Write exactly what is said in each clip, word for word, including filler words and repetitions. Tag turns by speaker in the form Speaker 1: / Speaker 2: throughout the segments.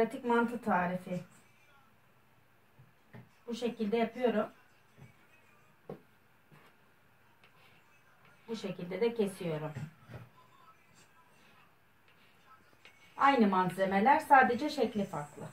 Speaker 1: pratik mantı tarifi. Bu şekilde yapıyorum. Bu şekilde de kesiyorum. Aynı malzemeler, sadece şekli farklı.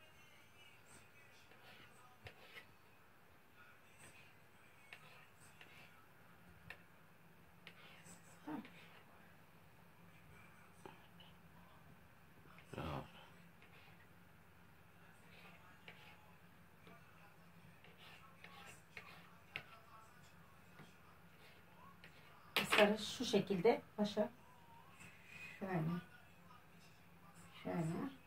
Speaker 1: Sarı şu şekilde başa şöyle şöyle